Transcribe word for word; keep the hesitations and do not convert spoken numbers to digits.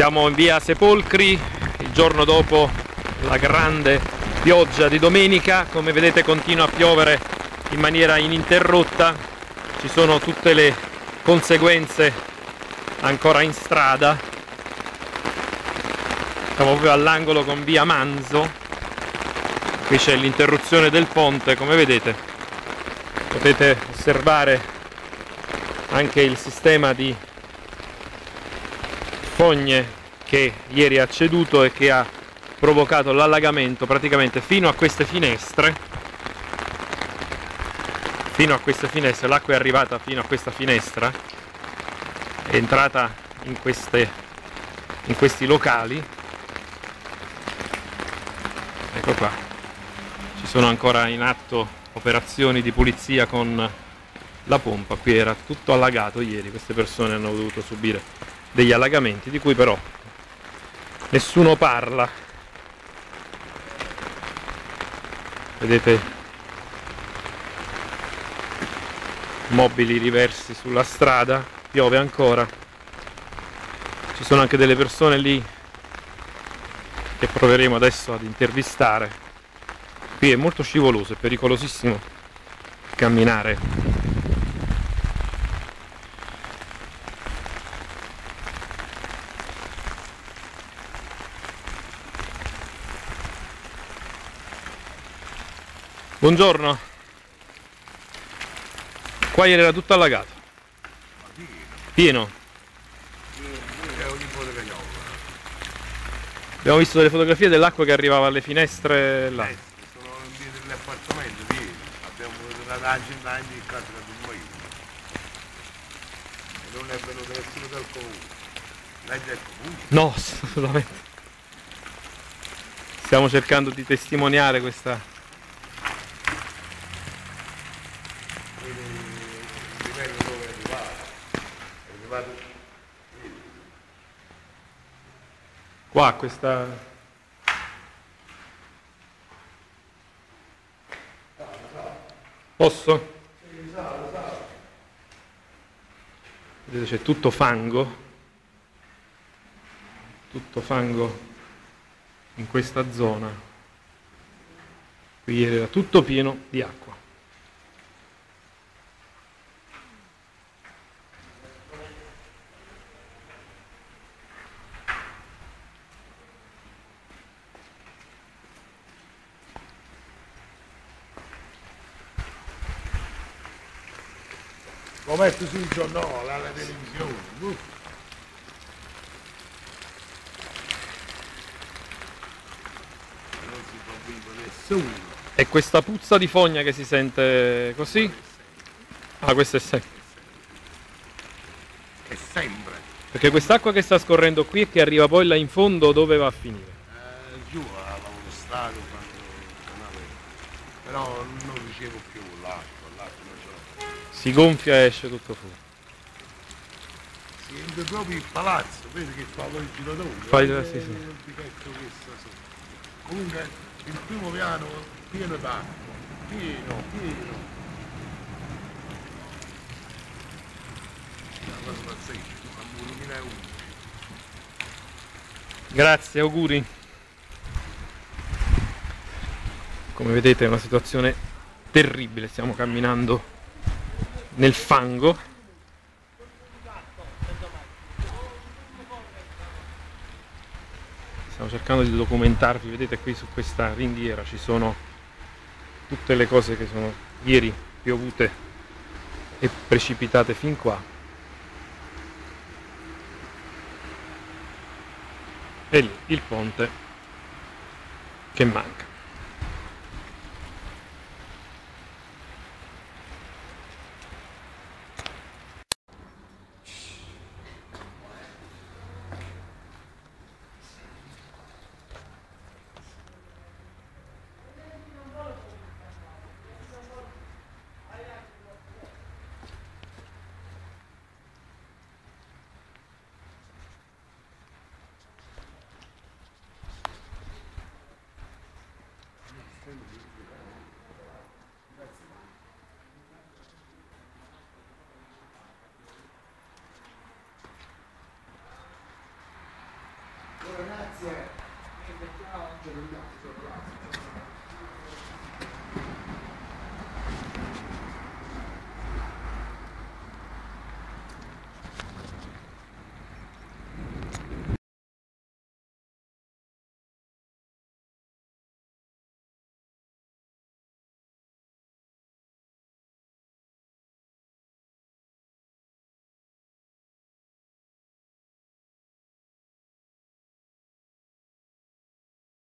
Siamo in via Sepolcri, il giorno dopo la grande pioggia di domenica. Come vedete continua a piovere in maniera ininterrotta, ci sono tutte le conseguenze ancora in strada. Siamo proprio all'angolo con via Manzo, qui c'è l'interruzione del ponte, come vedete. Potete osservare anche il sistema di fogne che ieri ha ceduto e che ha provocato l'allagamento praticamente fino a queste finestre. Fino a queste finestre, l'acqua è arrivata fino a questa finestra, è entrata in, queste, in questi locali. Ecco qua, ci sono ancora in atto operazioni di pulizia con la pompa. Qui era tutto allagato ieri, queste persone hanno dovuto subire degli allagamenti di cui però nessuno parla. Vedete mobili riversi sulla strada, piove ancora, ci sono anche delle persone lì che proveremo adesso ad intervistare. Qui è molto scivoloso, è pericolosissimo camminare. Buongiorno. Qua ieri era tutto allagato. Pieno. Abbiamo visto delle fotografie dell'acqua che arrivava alle finestre là. Eh, sono in via dell'appartamento, ieri. Abbiamo voluto la gente anche in casa da un io. E non è venuto nessuno dal comune. Lei del comune? No, assolutamente. Stiamo cercando di testimoniare questa. Qua questa posso? Vedete, c'è tutto fango, tutto fango in questa zona. Qui ieri era tutto pieno di acqua. Lo metto sul giornale, alla televisione. Uh. Non si può vivere nessuno. E questa puzza di fogna che si sente così? Ah, questa è sempre. È sempre. Perché quest'acqua che sta scorrendo qui e che arriva poi là in fondo, dove va a finire? Eh, giù all'autostrada quando il canale. Però non ricevo più l'acqua, l'acqua non ce l'ho. Si gonfia e esce tutto fuori. Si entra proprio il palazzo, vedi che fa poi il giratore. Fai, eh, sì, sì. il pichetto che sta sotto. Comunque il primo piano pieno d'acqua, pieno, pieno. La cosa pazzesca, a duemilaundici. Grazie, auguri. Come vedete è una situazione terribile, stiamo camminando nel fango. Stiamo cercando di documentarvi, vedete qui su questa ringhiera ci sono tutte le cose che sono ieri piovute e precipitate fin qua. E lì il ponte che manca. Thank you.